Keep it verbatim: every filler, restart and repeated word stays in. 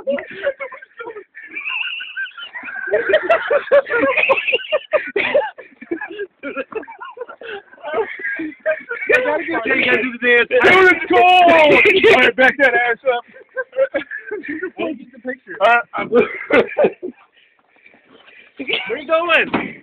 I gotta get you guys to the dance. Oh, it's cold! Alright, back that ass up. We'll get the picture. Uh, I'm... Where are you going?